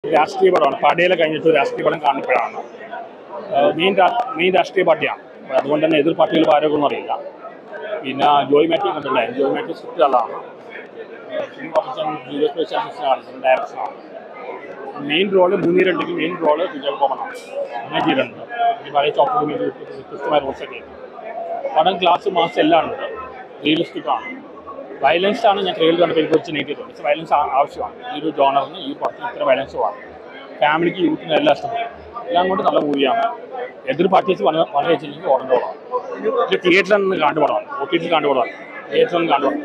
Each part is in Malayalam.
രാഷ്ട്രീയ പടമാണ്. പടയിലെ കഴിഞ്ഞിട്ട് രാഷ്ട്രീയ പടം കാണപ്പെടുകയാണ്. മെയിൻ രാഷ്ട്രീയ പാർട്ടിയാണ്. അതുകൊണ്ട് തന്നെ എതിർ പാർട്ടികൾ ആരോഗ്യമൊന്നും അറിയില്ല. പിന്നെ ജോയ് മാത്യു കണ്ടില്ലേ? ജോയ് മാത്യു സ്ക്രിപ്റ്റ് ആളാണ്. ഡയറക്ഷനാണ്. മെയിൻ റോള് മുന്നീരുണ്ടെങ്കിൽ മെയിൻ റോള് കുഞ്ചാക്കോ ബോബനാണ്. അങ്ങനെ ചെയ്തിട്ടുണ്ട്. ഈ പഴയ ചോപ്പർ വ്യത്യസ്തമായ റോൾസൊക്കെ ഉണ്ട്. പടം ക്ലാസ് മാസ് എല്ലാം ഉണ്ട്. റിയലിസ്റ്റിക് ആണ്. വയലൻസ് ആണ് ഞാൻ ട്രെയിലർ കണ്ടപ്പോൾ എനിക്ക് കുറച്ച് നെഗറ്റീവ് തോന്നി. പക്ഷേ വയലൻസ് ആവശ്യമാണ്. ഈ ഒരു ജോണറിന് ഈ പടത്തിന് ഇത്ര വയലൻസ് വേണം. ഫാമിലിക്ക് യൂത്തിന് എല്ലാം ഇഷ്ടപ്പെടും. എല്ലാം കൊണ്ട് നല്ല മൂവിയാണ്. എതിർ പാർട്ടീസ് പണി വെച്ചില്ലെങ്കിൽ ഓടേണ്ടതാണ്. ഇത് തിയേറ്ററിൽ നിന്ന് കണ്ടുപടമാണ്. OTT കണ്ടുപടമാണ്. തിയേറ്ററിൽ നിന്ന് കണ്ടുപടം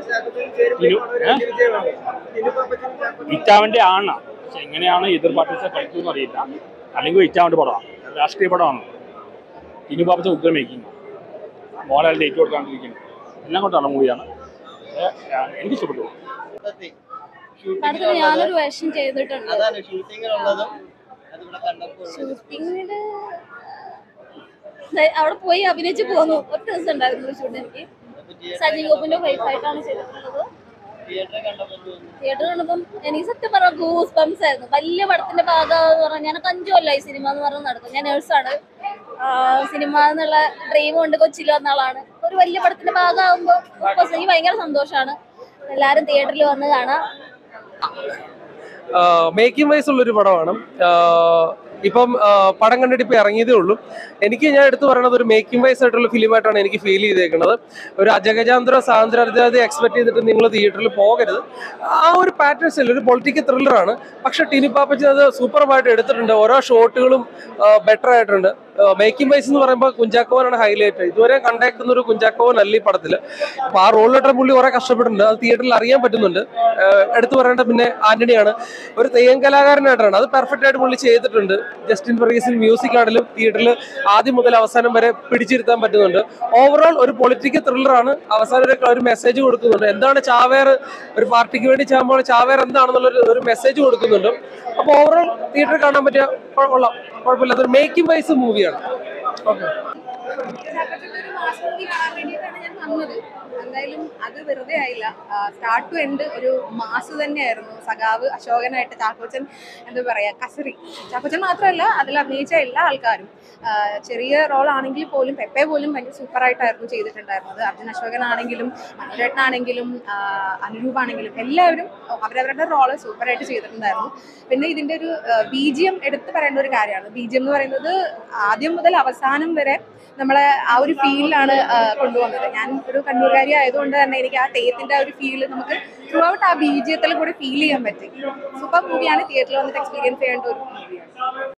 ഇറ്റാവിൻ്റെ ആണ്. പക്ഷെ എങ്ങനെയാണ് എതിർ പാർട്ടീസ് കളിക്കുമെന്ന് അറിയില്ല. അല്ലെങ്കിൽ ഇറ്റാവിൻ്റെ പടമാണ്. രാഷ്ട്രീയ പടമാണ്. ടിനു പാപ്പച്ചൻ ഉഗ്ര മേക്കിംഗ്. മോഹൻലാൽ ഡേറ്റ് കൊടുക്കാണ്ടിരിക്കുന്നു. എല്ലാം കൊണ്ടാണ് മൂവിയാണ്. എനിക്ക് ഇഷ്ടപ്പെട്ടു. ഞാനൊരു വേഷം ചെയ്തിട്ടുണ്ട്. അവിടെ പോയി അഭിനയിച്ച് പോന്നു. ഒറ്റ ദിവസം ഉണ്ടായിരുന്നു ഷൂട്ട്. എനിക്ക് സജീവ് ഗോപിന്റെ വൈഫായിട്ടാണ് ചെയ്തിട്ടുള്ളത്. തിയേറ്റർ കണ്ടപ്പം എനിക്ക് സത്യം പറഞ്ഞ ഗൂസ് ബംസ് ആയിരുന്നു. വലിയ പടത്തിന്റെ ഭാഗമെന്ന് പറഞ്ഞാൽ ഞാനൊക്കെ 5 കൊല്ലമായി സിനിമ എന്ന് പറഞ്ഞ് നടക്കും. ഞാൻ നേഴ്സാണ്. സിനിമ എന്നുള്ള ഡ്രീം കൊണ്ട് കൊച്ചിയിൽ വന്ന ആളാണ്. ഒരു വലിയ പടത്തിന്റെ ഭാഗമാകുമ്പോൾ എനിക്ക് ഭയങ്കര സന്തോഷമാണ്. എല്ലാവരും തിയേറ്ററിൽ വന്ന് കാണാം. മേക്കിംഗ് വൈസ് ഉള്ളൊരു പടമാണ്. ഇപ്പം പടം കണ്ടിട്ട് ഇപ്പം ഇറങ്ങിയതേ ഉള്ളൂ. ഞാൻ എടുത്തു പറയുന്നത് ഒരു മേക്കിംഗ് വൈസ് ആയിട്ടുള്ള ഫിലിമായിട്ടാണ് എനിക്ക് ഫീൽ ചെയ്തേക്കുന്നത്. ഒരു അജഗജാന്തര സ്വാതന്ത്ര്യാധികാരി എക്സ്പെക്ട് ചെയ്തിട്ട് നിങ്ങൾ തിയേറ്ററിൽ പോകരുത്. ആ ഒരു പാറ്റേൺസ് അല്ല, ഒരു പൊളിറ്റിക്കൽ ത്രില്ലറാണ്. പക്ഷെ ടിനു പാപ്പച്ചൻ അത് സൂപ്പർമായിട്ട് എടുത്തിട്ടുണ്ട്. ഓരോ ഷോട്ടുകളും ബെറ്റർ ആയിട്ടുണ്ട്. മേക്കിംഗ് വൈസ് എന്ന് പറയുമ്പോൾ കുഞ്ചാക്കോവനാണ് ഹൈലൈറ്റ്. ഇതുവരെ കണ്ടേക്കുന്ന ഒരു കുഞ്ചാക്കോവൻ അല്ല ഈ പടത്തിൽ. അപ്പോൾ ആ റോളിലോട്ട് പുള്ളി കുറെ കഷ്ടപ്പെട്ടിട്ടുണ്ട്. അത് തിയേറ്ററിൽ അറിയാൻ പറ്റുന്നുണ്ട്. എടുത്തു പറയേണ്ട പിന്നെ ആന്റണിയാണ്. ഒരു തെയ്യം കലാകാരനായിട്ടാണ് അത് പെർഫെക്റ്റ് ആയിട്ട് പുള്ളി ചെയ്തിട്ടുണ്ട്. ജസ്റ്റിൻ ഫെർഗീസിൻ മ്യൂസിക് ആണെങ്കിലും തിയേറ്ററിൽ ആദ്യം മുതൽ അവസാനം വരെ പിടിച്ചിരുത്താൻ പറ്റുന്നുണ്ട്. ഓവറോൾ ഒരു പൊളിറ്റിക്കൽ ത്രില്ലറാണ്. അവസാനം ഒരു മെസ്സേജ് കൊടുക്കുന്നുണ്ട്. എന്താണ് ചാവേർ, ഒരു പാർട്ടിക്ക് വേണ്ടി ചാകുമ്പോൾ ചാവേർ എന്താണെന്നുള്ളൊരു ഒരു മെസ്സേജ് കൊടുക്കുന്നുണ്ട്. അപ്പോൾ ഓവറോൾ തിയേറ്ററിൽ കാണാൻ പറ്റിയ കുഴപ്പമില്ലാത്തൊരു മേക്കിംഗ് വൈസ് മൂവിയാണ്. ഓക്കെ, എന്തായാലും അത് വെറുതെ ആയില്ല. സ്റ്റാർട്ട് ടു എൻഡ് ഒരു മാസ് തന്നെയായിരുന്നു. സഖാവ് അശോകനായിട്ട് ചാക്കോച്ചൻ എന്താ പറയാ കസറി. ചാക്കോച്ചൻ മാത്രമല്ല അതിൽ അഭിനയിച്ച എല്ലാ ആൾക്കാരും ചെറിയ റോൾ ആണെങ്കിൽ പോലും പെപ്പെ പോലും ഭയങ്കര സൂപ്പറായിട്ടായിരുന്നു ചെയ്തിട്ടുണ്ടായിരുന്നത്. അർജുൻ അശോകനാണെങ്കിലും അനുരേട്ടനാണെങ്കിലും അനുരൂപാണെങ്കിലും എല്ലാവരും അവരവരുടെ റോള് സൂപ്പറായിട്ട് ചെയ്തിട്ടുണ്ടായിരുന്നു. പിന്നെ ഇതിൻ്റെ ഒരു BGM എടുത്ത് പറയേണ്ട ഒരു കാര്യമാണ്. BGM എന്ന് പറയുന്നത് ആദ്യം മുതൽ അവസാനം വരെ നമ്മളെ ആ ഒരു ഫീലിലാണ് കൊണ്ടുവന്നത്. ഞാൻ ഒരു കണ്ണൂർകാരി ആയതുകൊണ്ട് തന്നെ എനിക്ക് ആ തെയ്യത്തിന്റെ ആ ഒരു ഫീല് നമുക്ക് ത്രൂ ഔട്ട് ആ BGMത്തിൽ കൂടെ ഫീൽ ചെയ്യാൻ പറ്റി. സൂപ്പർ മൂവിയാണ്. തിയേറ്ററിൽ വന്നിട്ട് എക്സ്പീരിയൻസ് ചെയ്യേണ്ട ഒരു മൂവിയാണ്.